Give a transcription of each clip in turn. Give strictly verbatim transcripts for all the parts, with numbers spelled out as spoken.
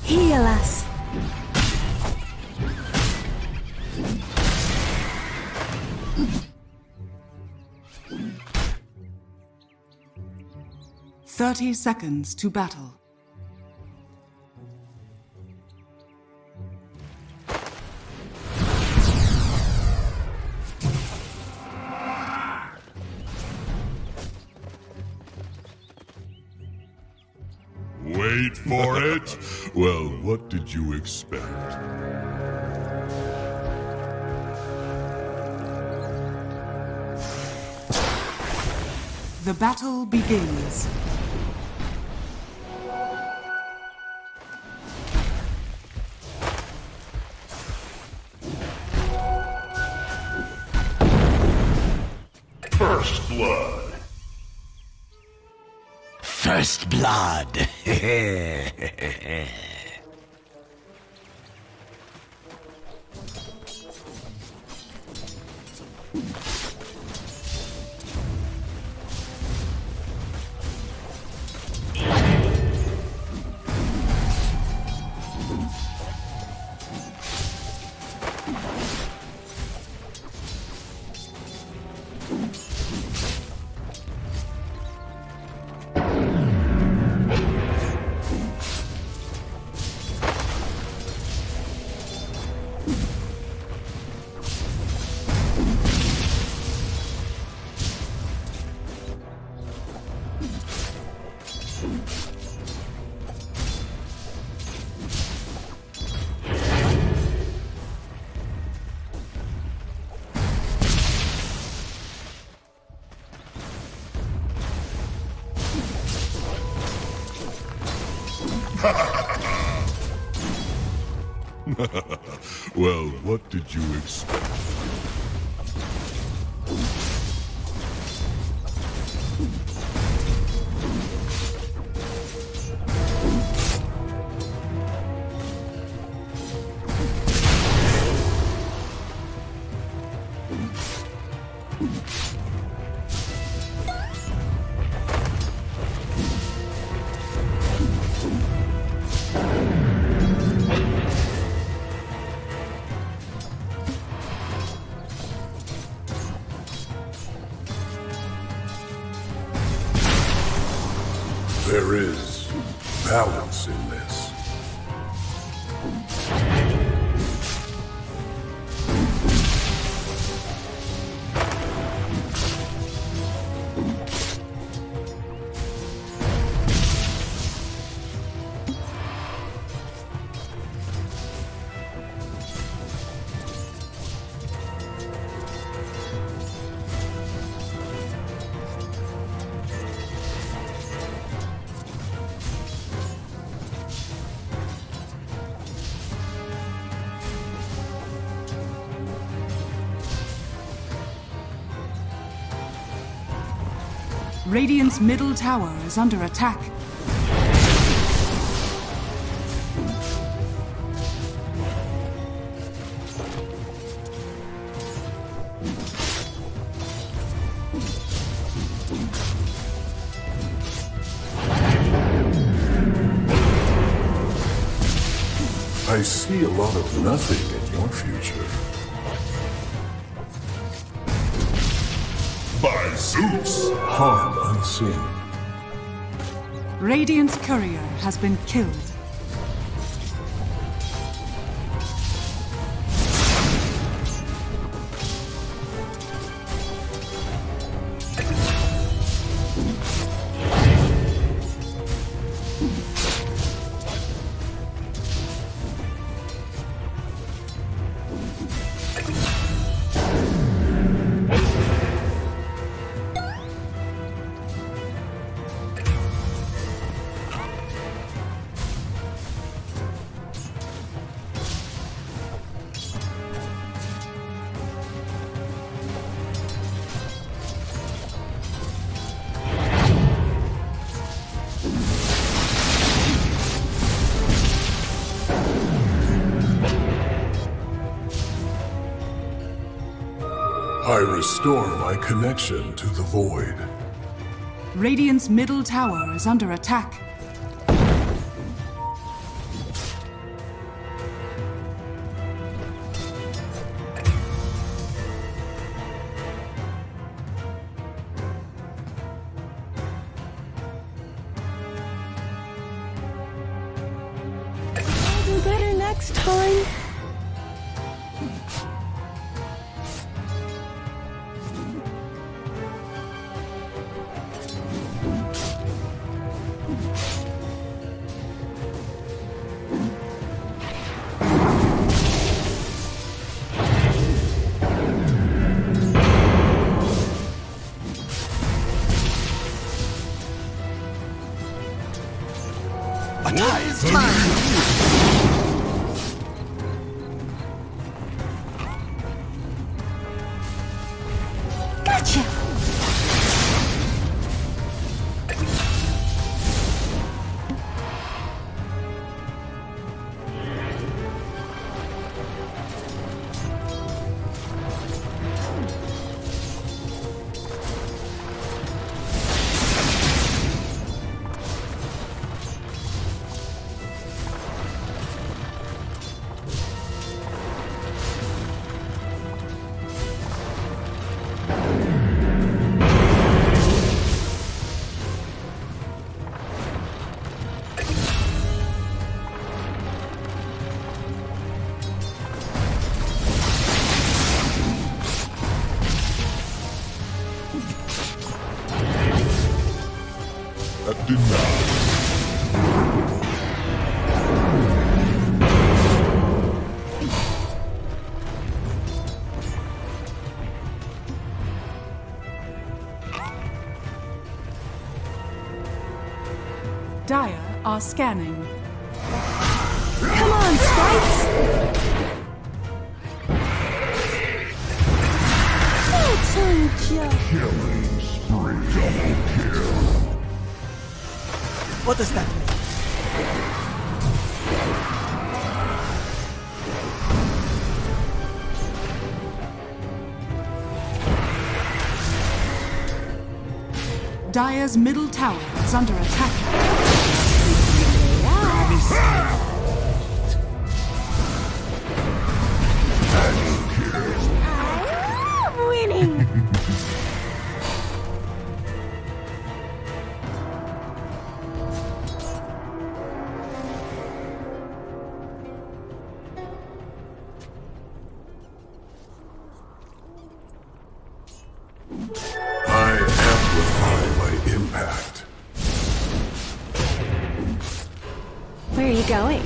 Heal us. Thirty seconds to battle. Wait for it? Well, what did you expect? The battle begins. First blood. First blood. Well, what did you expect? There is balance in this. Radiant's middle tower is under attack. I see a lot of nothing in your future. By Zeus! Harm unseen. Radiant's courier has been killed. I restore my connection to the void. Radiant's middle tower is under attack. next time. It's time. Gotcha. That did not. Dire are scanning. Come on, sprites! That's on Joe. Killing spree. Double kill. What does that mean? Dire's middle tower is under attack. I love winning! I amplify my impact. Where are you going?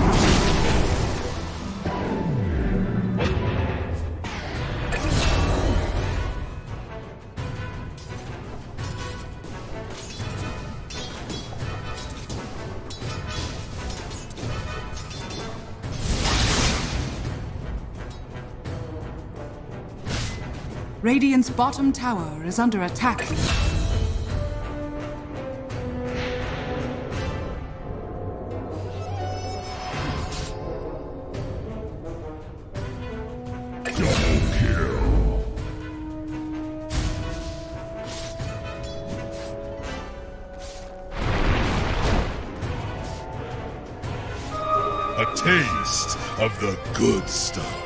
Radiant's bottom tower is under attack. Double kill. A taste of the good stuff.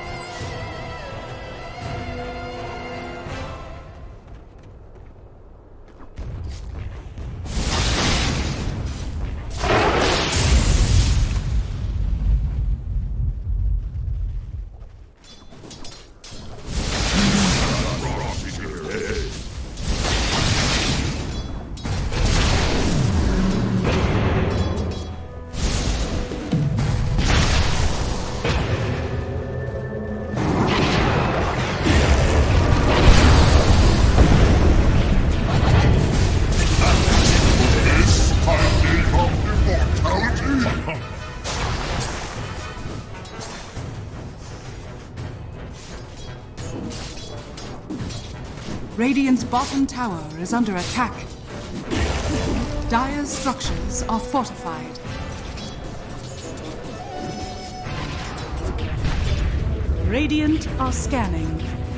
Radiant's bottom tower is under attack. Dire's structures are fortified. Radiant are scanning.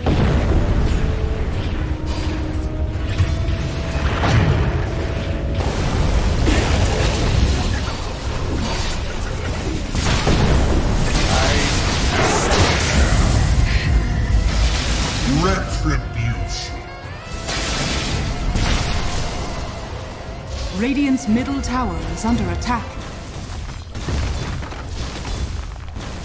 Retribution. Radiant's middle tower is under attack.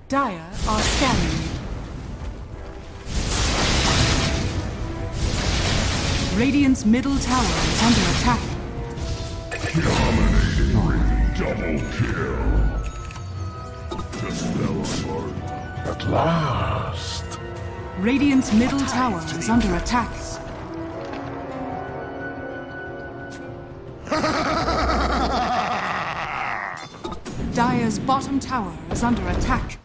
Dire are scanning. Radiant's middle tower is under attack. Dominating. Double kill. Just fell apart. At last. Radiant's middle tower is under attack. Dire's bottom tower is under attack.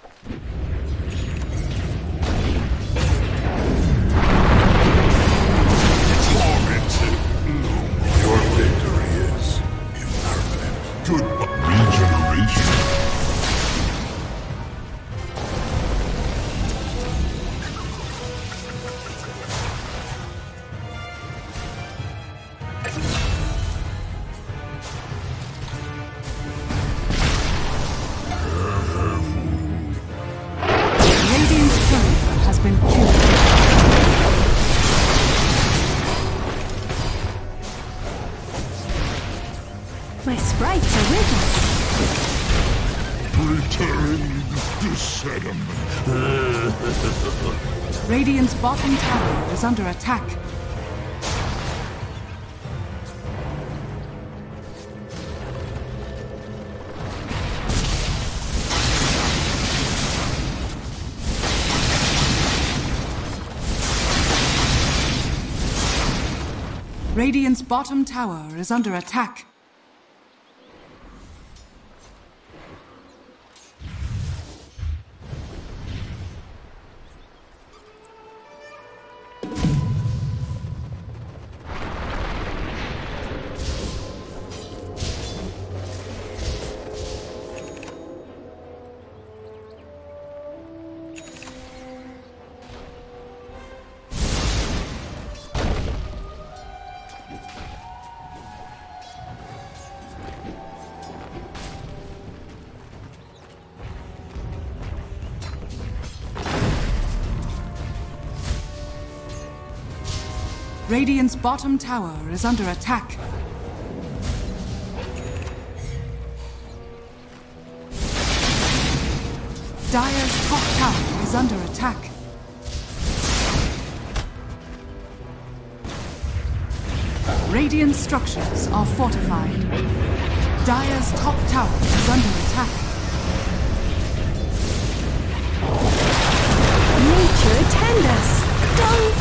Your victory is impermanent. Good regeneration. Radiant's turret has been killed. My sprites are with us. Return to sediment. Radiant's bottom tower is under attack. Radiant's bottom tower is under attack. Radiant's bottom tower is under attack. Dire's top tower is under attack. Radiant structures are fortified. Dire's top tower is under attack. Nature attend us. Don't.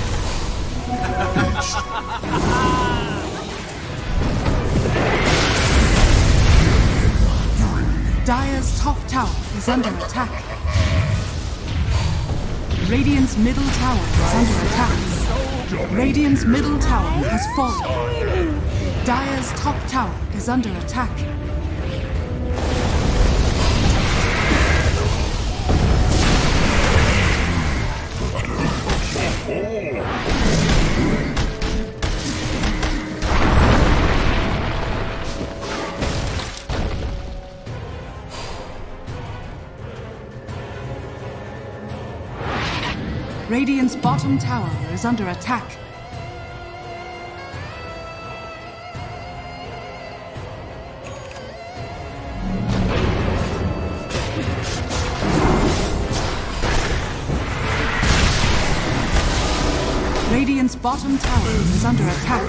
Dire's top tower is under attack. Radiant's middle tower is under attack. Radiant's middle tower has fallen. Dire's top tower is under attack. Radiant's bottom tower is under attack. Radiant's bottom tower is under attack.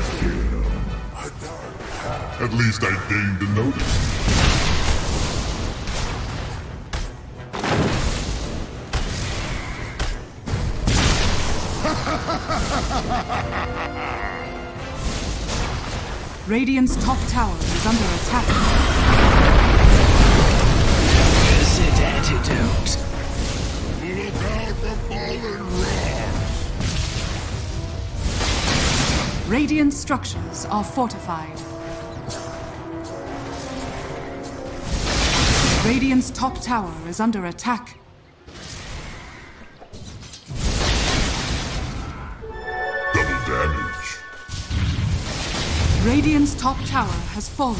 At least I deigned to notice. Radiant's top tower is under attack. Visit antidote. Look out for fallen rocks! Radiant structures are fortified. Radiant's top tower is under attack. Double damage. Radiant's top tower has fallen.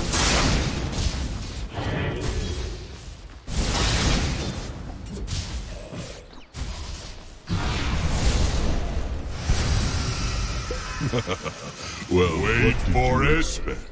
Well, wait for it. Expect?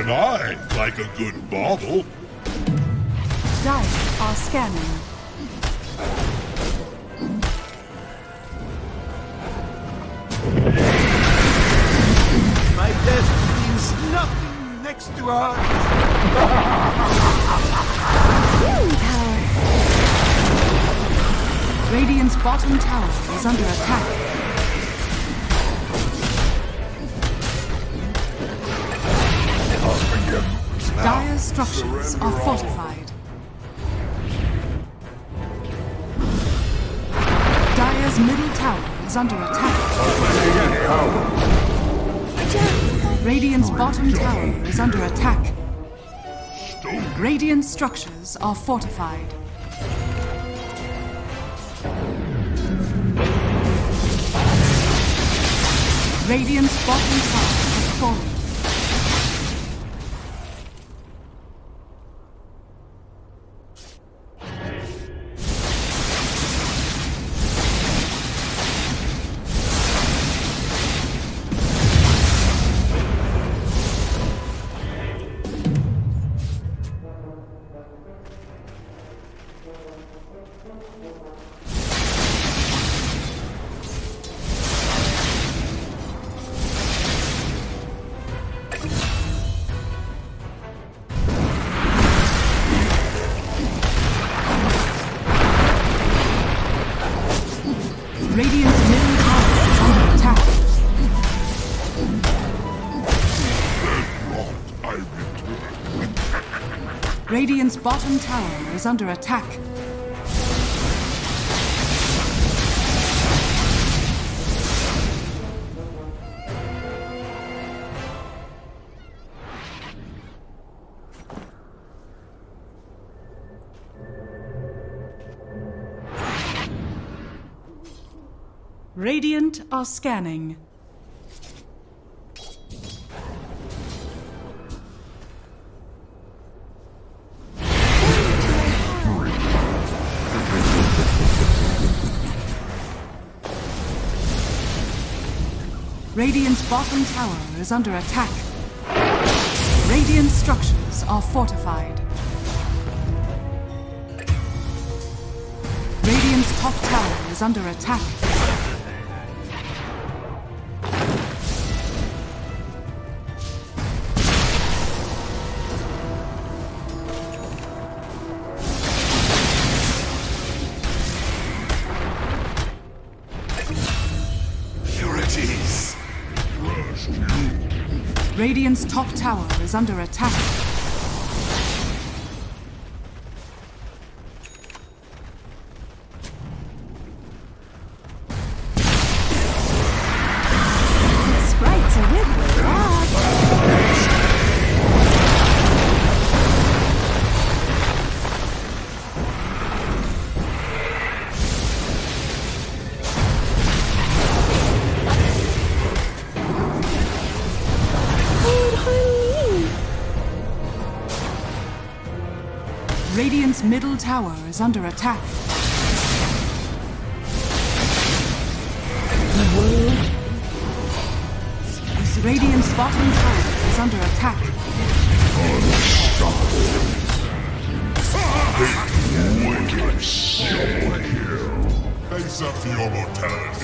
Even I like a good bauble. Dire are scanning. My death means nothing next to ours. Healing power. Radiant's bottom tower is under attack. Dire's structures are fortified. Dire's middle tower is under attack. Radiant's bottom tower is under attack. Radiant structures are fortified. Radiant's bottom tower has fallen. Radiant's middle tower is under attack. Radiant's bottom tower is under attack. Radiant are scanning. Radiant's bottom tower is under attack. Radiant structures are fortified. Radiant's top tower is under attack. Radiant's top tower is under attack. The sprites are with me. Radiant's middle tower is under attack. Radiant's bottom tower is under attack. Face up to your mortality.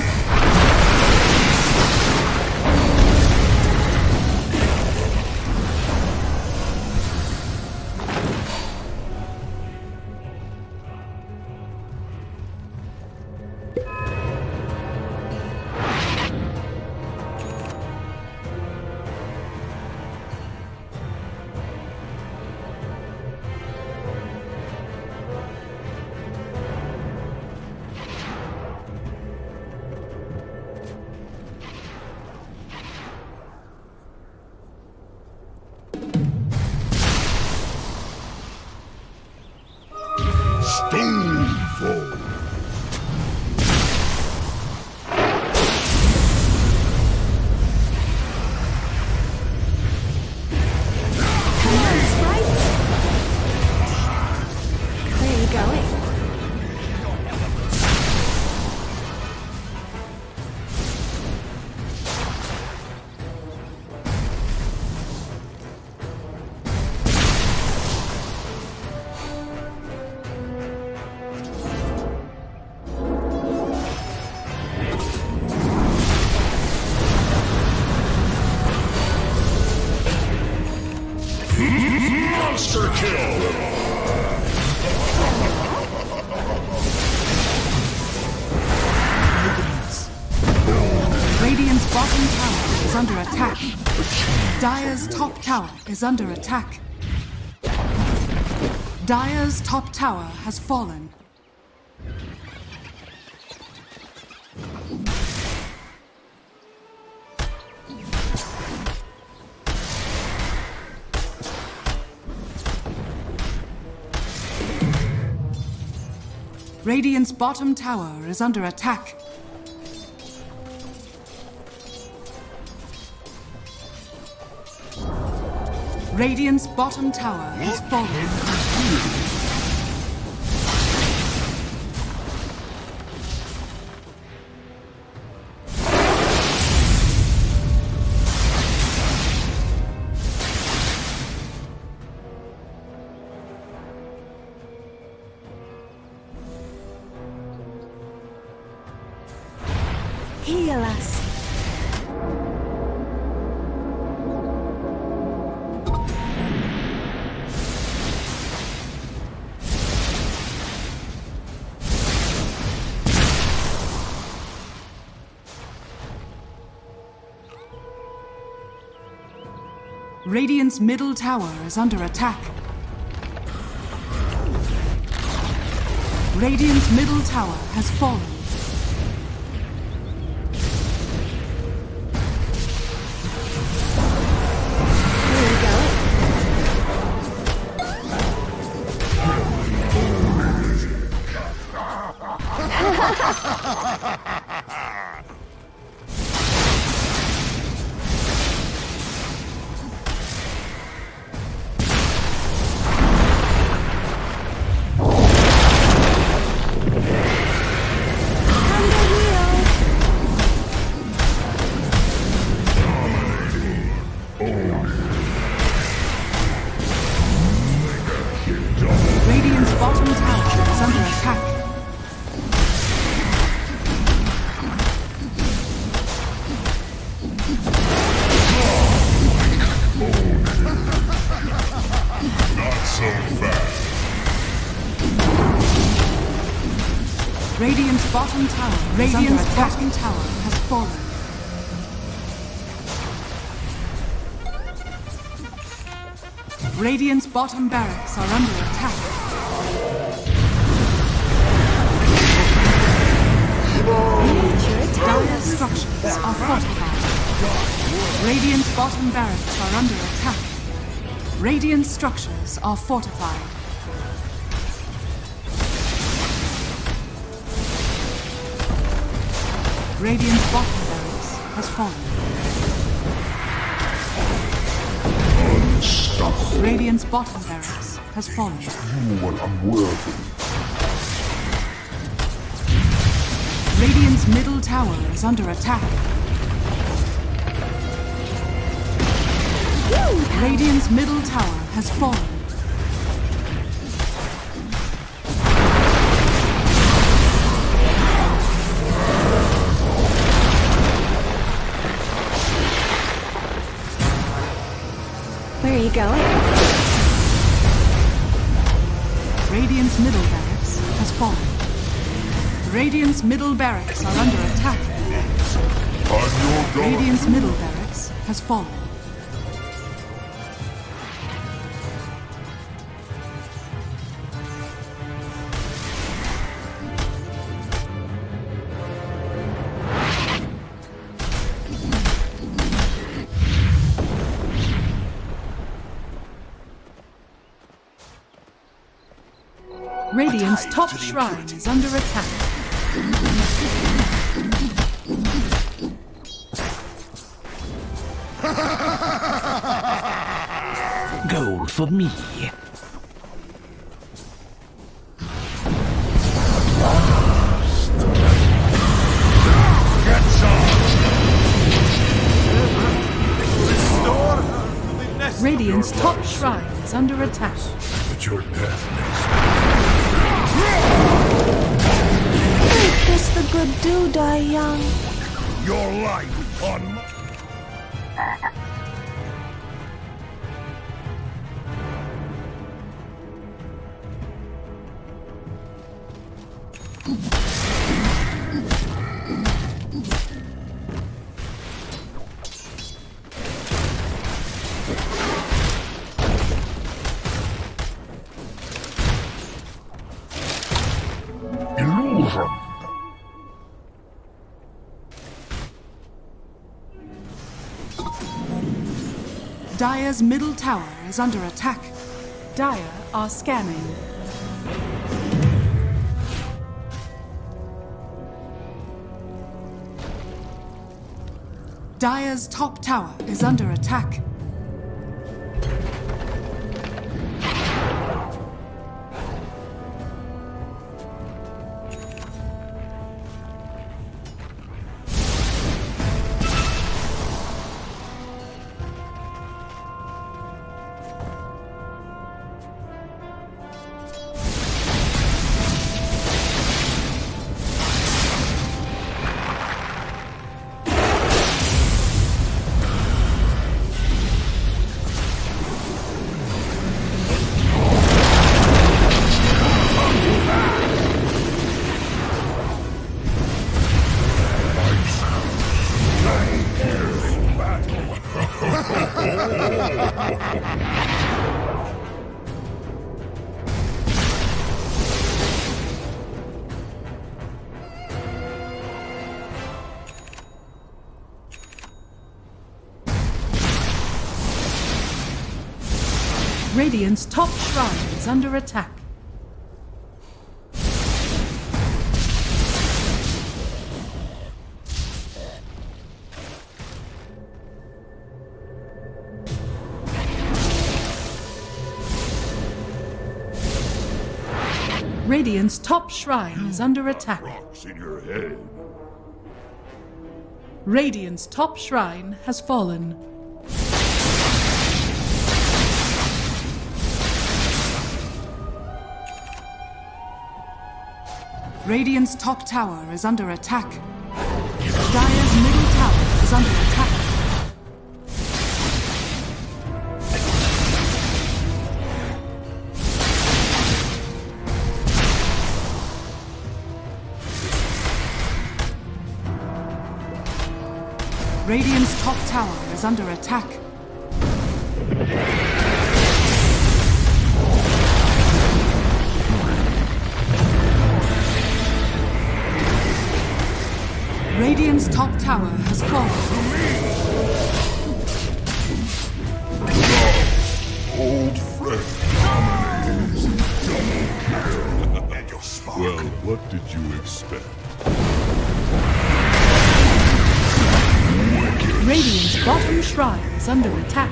Radiant's bottom tower is under attack. Dire's top tower is under attack. Dire's top tower has fallen. Radiant's bottom tower is under attack. Radiant's bottom tower has fallen. Heal us. Radiant's middle tower is under attack. Radiant's middle tower has fallen. Radiant's bottom tower is under attack. Not so fast. Radiant's bottom tower, Radiant's bottom tower has fallen. Radiant's bottom barracks are under attack. Dire structures are fortified. Radiant's bottom barracks are under attack. Radiant structures are fortified. Radiant's bottom barracks has fallen. Radiant's bottom barracks has fallen. You are unworthy. Radiant's middle tower is under attack. Radiant's middle tower has fallen. Where are you going? Radiant's middle barracks has fallen. Radiant's middle barracks are under attack. On your guard. Radiant's middle barracks has fallen. Radiant's top shrine is under attack. Gold for me. Get charged. Restore her to the nest. Radiant's top shrine is under attack. But your death makes Does the good do die young? Your life on my... Dire's middle tower is under attack. Dire are scanning. Dire's top tower is under attack. Radiant's top shrine is under attack. Radiant's top shrine is under attack. Rocks in your head. Radiant's top shrine has fallen. Radiant's top tower is under attack. Dire's middle tower is under attack. Radiant's top tower is under attack. Radiant's top tower has fallen. Old friend. Well, what did you expect? Radiant's bottom shrine is under attack.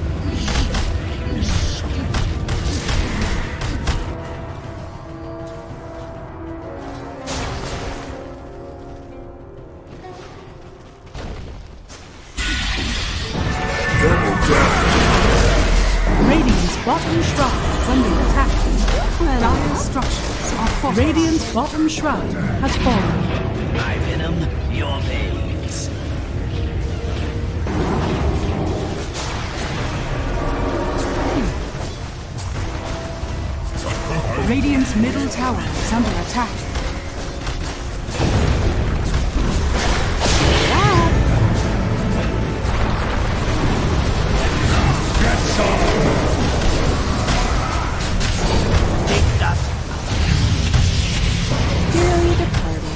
Radiant's bottom shrine is under attack. Dire's structures are fortified. Radiant's bottom shrine has fallen. My venom, your veins. Radiant's middle tower is under attack. Dearly departed.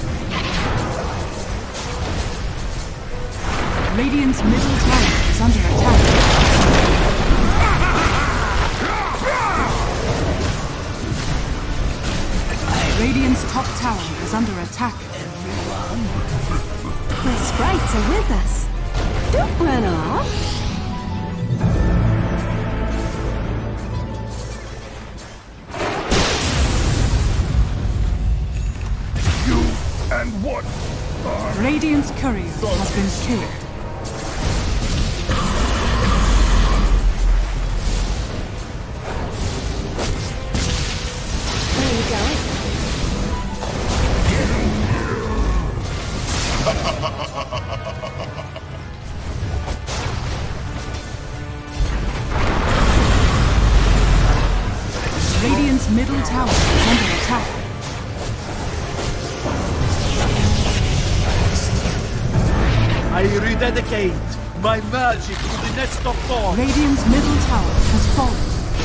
Radiant's middle tower is under attack. Radiant's top tower is under attack. The sprites are with us. Don't run off. You and what? Radiant's courier has been killed. Where are you going? Radiant's middle tower is under attack. I rededicate my magic to the nest of thorns. Radiant's middle tower has fallen.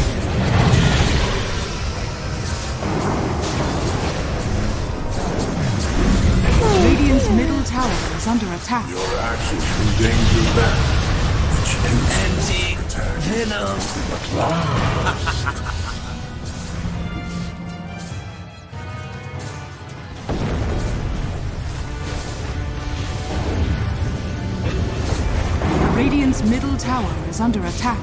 Radiant's middle tower is under attack. Your actions endanger that which you Empty attack. Hello. Radiant's middle tower is under attack.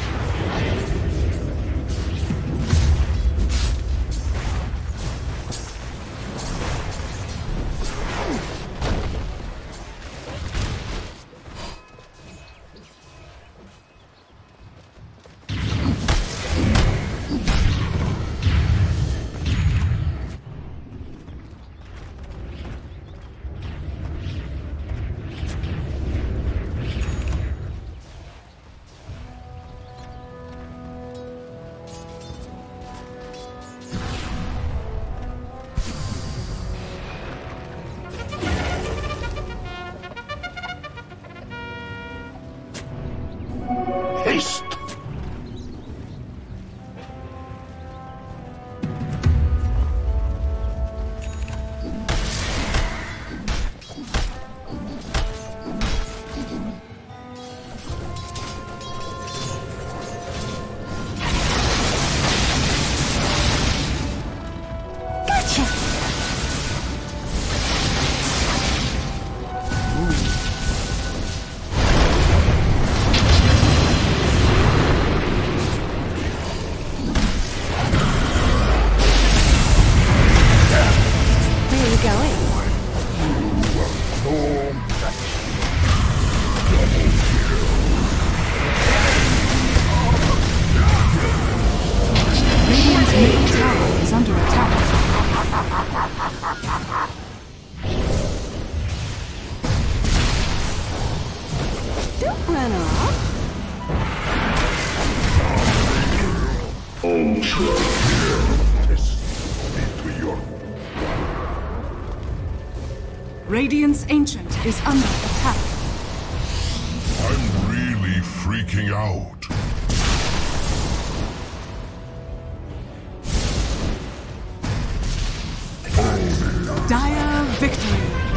Haste! Gotcha! Where are you going? Radiant's middle tower is under attack. Don't run off. Ultra kill. Test into your Radiant's ancient is under attack. I'm really freaking out. Dire victory.